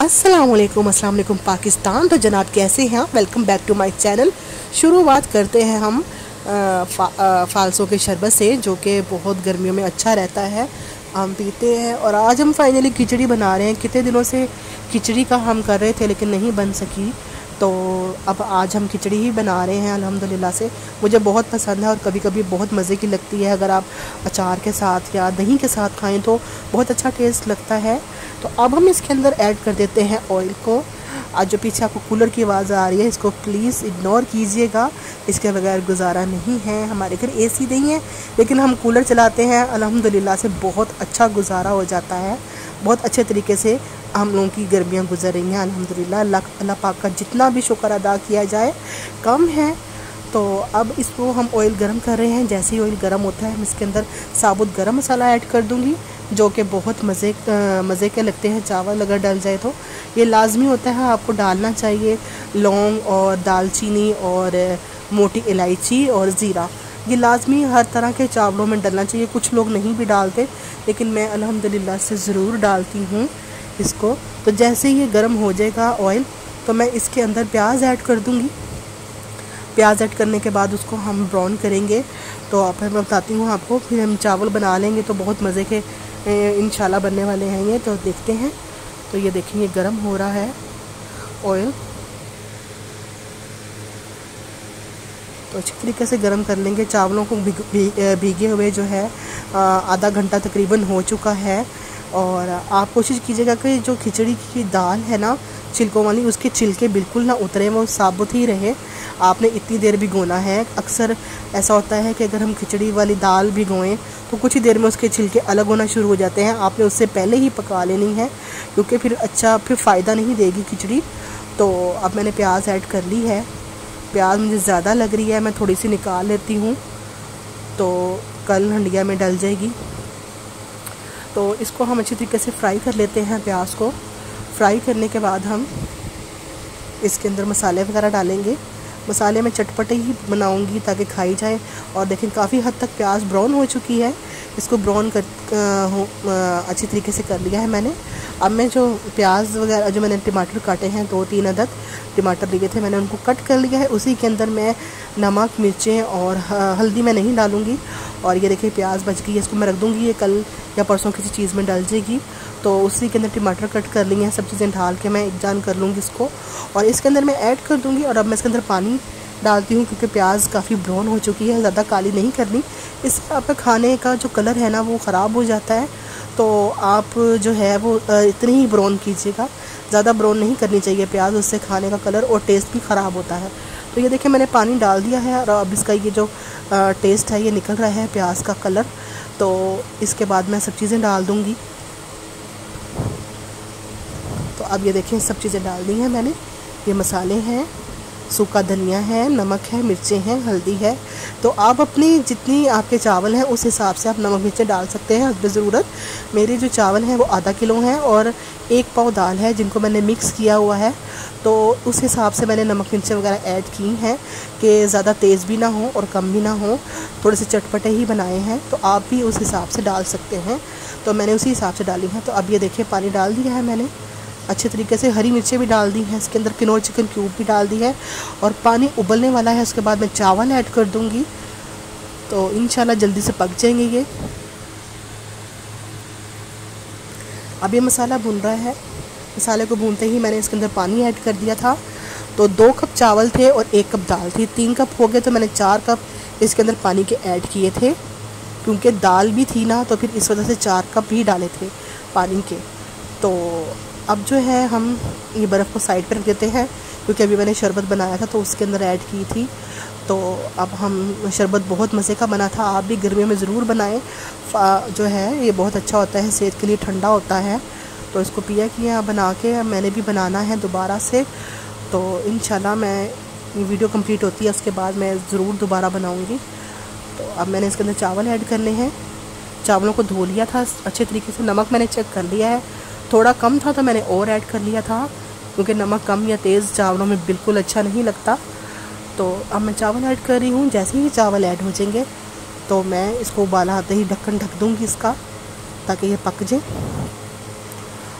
अस्सलाम वालेकुम पाकिस्तान। तो जनाब कैसे हैं आप? Welcome back to my channel. शुरुआत करते हैं हम फालसों के शरबत से, जो कि बहुत गर्मियों में अच्छा रहता है, हम पीते हैं। और आज हम फाइनली खिचड़ी बना रहे हैं। कितने दिनों से खिचड़ी का हम कर रहे थे लेकिन नहीं बन सकी, तो अब आज हम खिचड़ी ही बना रहे हैं अल्हम्दुलिल्लाह से। मुझे बहुत पसंद है और कभी कभी बहुत मज़े की लगती है। अगर आप अचार के साथ या दही के साथ खाएं तो बहुत अच्छा टेस्ट लगता है। तो अब हम इसके अंदर ऐड कर देते हैं ऑयल को। आज जो पीछे आपको कूलर की आवाज़ आ रही है, इसको प्लीज़ इग्नोर कीजिएगा, इसके बगैर गुजारा नहीं है। हमारे घर एसी नहीं है लेकिन हम कूलर चलाते हैं, अल्हम्दुलिल्लाह से बहुत अच्छा गुजारा हो जाता है। बहुत अच्छे तरीके से हम लोगों की गर्मियाँ गुजर रही हैं अल्हम्दुलिल्लाह। अल्लाह पाक का जितना भी शुक्र अदा किया जाए कम है। तो अब इसको हम ऑयल गरम कर रहे हैं। जैसे ही ऑयल गरम होता है हम इसके अंदर साबुत गरम मसाला ऐड कर दूंगी, जो कि बहुत मज़े के लगते हैं चावल अगर डल जाए तो। ये लाजमी होता है, आपको डालना चाहिए। लौंग और दालचीनी और मोटी इलायची और ज़ीरा, ये लाजमी हर तरह के चावलों में डलना चाहिए। कुछ लोग नहीं भी डालते लेकिन मैं अल्हम्दुलिल्लाह से ज़रूर डालती हूँ इसको। तो जैसे ही ये गर्म हो जाएगा ऑयल, तो मैं इसके अंदर प्याज ऐड कर दूँगी। प्याज ऐड करने के बाद उसको हम ब्राउन करेंगे। तो आप मैं बताती हूँ आपको, फिर हम चावल बना लेंगे तो बहुत मज़े के इंशाल्लाह बनने वाले हैं ये। तो देखते हैं। तो ये देखें, ये गर्म हो रहा है ऑयल, तो अच्छी तरीके से गर्म कर लेंगे। चावलों को भीगे हुए जो है आधा घंटा तकरीबन हो चुका है। और आप कोशिश कीजिएगा कि जो खिचड़ी की दाल है ना छिलकों वाली, उसके छिलके बिल्कुल ना उतरे, वो साबुत ही रहे। आपने इतनी देर भिगोना है। अक्सर ऐसा होता है कि अगर हम खिचड़ी वाली दाल भिगोएं तो कुछ ही देर में उसके छिलके अलग होना शुरू हो जाते हैं। आपने उससे पहले ही पका लेनी है, क्योंकि फिर फ़ायदा नहीं देगी खिचड़ी। तो अब मैंने प्याज ऐड कर ली है। प्याज मुझे ज़्यादा लग रही है, मैं थोड़ी सी निकाल लेती हूँ, तो कल हंडिया में डल जाएगी। तो इसको हम अच्छी तरीके से फ्राई कर लेते हैं। प्याज को फ्राई करने के बाद हम इसके अंदर मसाले वगैरह डालेंगे। मसाले में चटपटे ही बनाऊंगी ताकि खाई जाए। और देखें, काफ़ी हद तक प्याज ब्राउन हो चुकी है। इसको ब्राउन अच्छी तरीके से कर लिया है मैंने। अब मैं जो प्याज वगैरह, जो मैंने टमाटर काटे हैं 2-3 अदद टमाटर लिए थे, मैंने उनको कट कर लिया है। उसी के अंदर मैं नमक, मिर्चें और हल्दी मैं नहीं डालूँगी। और ये देखिए प्याज बच गई है, इसको मैं रख दूँगी, ये कल या परसों किसी चीज़ में डल जाएगी। तो उसी के अंदर टमाटर कट कर लिए हैं, सब चीज़ें डाल के मैं एक जान कर लूँगी इसको। और इसके अंदर मैं ऐड कर दूँगी। और अब मैं इसके अंदर पानी डालती हूँ, क्योंकि प्याज काफ़ी ब्राउन हो चुकी है, ज़्यादा काली नहीं करनी। इससे आपका खाने का जो कलर है ना वो ख़राब हो जाता है। तो आप जो है वो इतनी ही ब्राउन कीजिएगा, ज़्यादा ब्राउन नहीं करनी चाहिए प्याज, उससे खाने का कलर और टेस्ट भी ख़राब होता है। तो ये देखिए मैंने पानी डाल दिया है और अब इसका ये जो टेस्ट है ये निकल रहा है, प्याज का कलर। तो इसके बाद मैं सब चीज़ें डाल दूँगी। तो अब ये देखें सब चीज़ें डाल दी हैं मैंने। ये मसाले हैं, सूखा धनिया है, नमक है, मिर्चें हैं, हल्दी है। तो आप अपनी जितनी आपके चावल हैं उस हिसाब से आप नमक मिर्चें डाल सकते हैं हस्ब ज़रूरत। मेरे जो चावल हैं वो आधा किलो हैं और 1 पाव दाल है, जिनको मैंने मिक्स किया हुआ है। तो उस हिसाब से मैंने नमक मिर्चें वगैरह ऐड की हैं कि ज़्यादा तेज़ भी ना हो और कम भी ना हो, थोड़े से चटपटे ही बनाए हैं। तो आप भी उस हिसाब से डाल सकते हैं। तो मैंने उसी हिसाब से डाली हैं। तो अब ये देखिए पानी डाल दिया है मैंने अच्छे तरीके से। हरी मिर्चें भी डाल दी हैं इसके अंदर, किनोर चिकन क्यूब भी डाल दी है। और पानी उबलने वाला है, उसके बाद मैं चावल ऐड कर दूंगी। तो इंशाल्लाह जल्दी से पक जाएंगे ये। अब ये मसाला भून रहा है। मसाले को भूनते ही मैंने इसके अंदर पानी ऐड कर दिया था। तो 2 कप चावल थे और 1 कप दाल थी, 3 कप हो गए। तो मैंने 4 कप इसके अंदर पानी के ऐड किए थे, क्योंकि दाल भी थी ना, तो फिर इस वजह से 4 कप ही डाले थे पानी के। तो अब जो है हम ये बर्फ़ को साइड पर रख देते हैं, क्योंकि अभी मैंने शरबत बनाया था तो उसके अंदर ऐड की थी। तो अब हम शरबत बहुत मज़े का बना था, आप भी गर्मियों में ज़रूर बनाएं। जो है ये बहुत अच्छा होता है, सेहत के लिए ठंडा होता है। तो इसको पिया किया बना के मैंने भी बनाना है दोबारा से। तो इंशाल्लाह मैं ये वीडियो कंप्लीट होती है उसके बाद मैं ज़रूर दोबारा बनाऊँगी। तो अब मैंने इसके अंदर चावल ऐड करने हैं। चावलों को धो लिया था अच्छे तरीके से, नमक मैंने चेक कर लिया है, थोड़ा कम था तो मैंने और ऐड कर लिया था, क्योंकि नमक कम या तेज़ चावलों में बिल्कुल अच्छा नहीं लगता। तो अब मैं चावल ऐड कर रही हूँ। जैसे ही चावल ऐड हो जाएंगे तो मैं इसको उबाला आते ही ढक्कन ढक दूँगी इसका, ताकि ये पक जाए।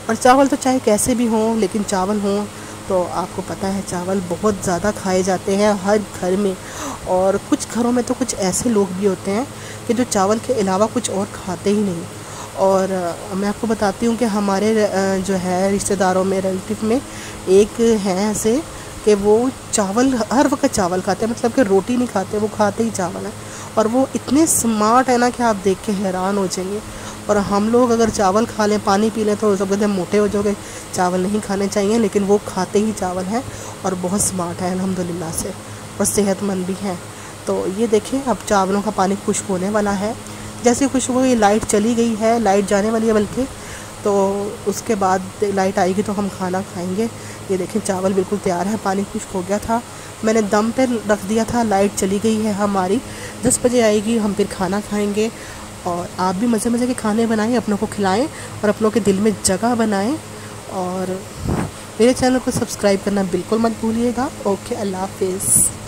और चावल तो चाहे कैसे भी हों, लेकिन चावल हों तो आपको पता है चावल बहुत ज़्यादा खाए जाते हैं हर घर में। और कुछ घरों में तो कुछ ऐसे लोग भी होते हैं कि जो चावल के अलावा कुछ और खाते ही नहीं। और मैं आपको बताती हूँ कि हमारे जो है रिश्तेदारों में, रिलेटिव में एक हैं ऐसे कि वो चावल हर वक्त चावल खाते हैं, मतलब कि रोटी नहीं खाते, वो खाते ही चावल हैं। और वो इतने स्मार्ट है ना कि आप देख के हैरान हो जाएंगे। और हम लोग अगर चावल खा लें, पानी पी लें तो सब कहते हैं मोटे हो जाओगे, चावल नहीं खाने चाहिए, लेकिन वो खाते ही चावल हैं और बहुत स्मार्ट है अल्हम्दुलिल्लाह से, और सेहतमंद भी हैं। तो ये देखें, अब चावलों का पानी खुश्क होने वाला है। जैसे खुश्क हो गई, लाइट चली गई है, लाइट जाने वाली है बल्कि, तो उसके बाद लाइट आएगी तो हम खाना खाएंगे। ये देखें चावल बिल्कुल तैयार है, पानी खुश्क हो गया था, मैंने दम पे रख दिया था, लाइट चली गई है हमारी, 10 बजे आएगी, हम फिर खाना खाएंगे। और आप भी मज़े मज़े के खाने बनाएं, अपनों को खिलाएं और अपनों के दिल में जगह बनाएं। और मेरे चैनल को सब्सक्राइब करना बिल्कुल मत भूलिएगा। ओके, अल्लाह हाफिज़।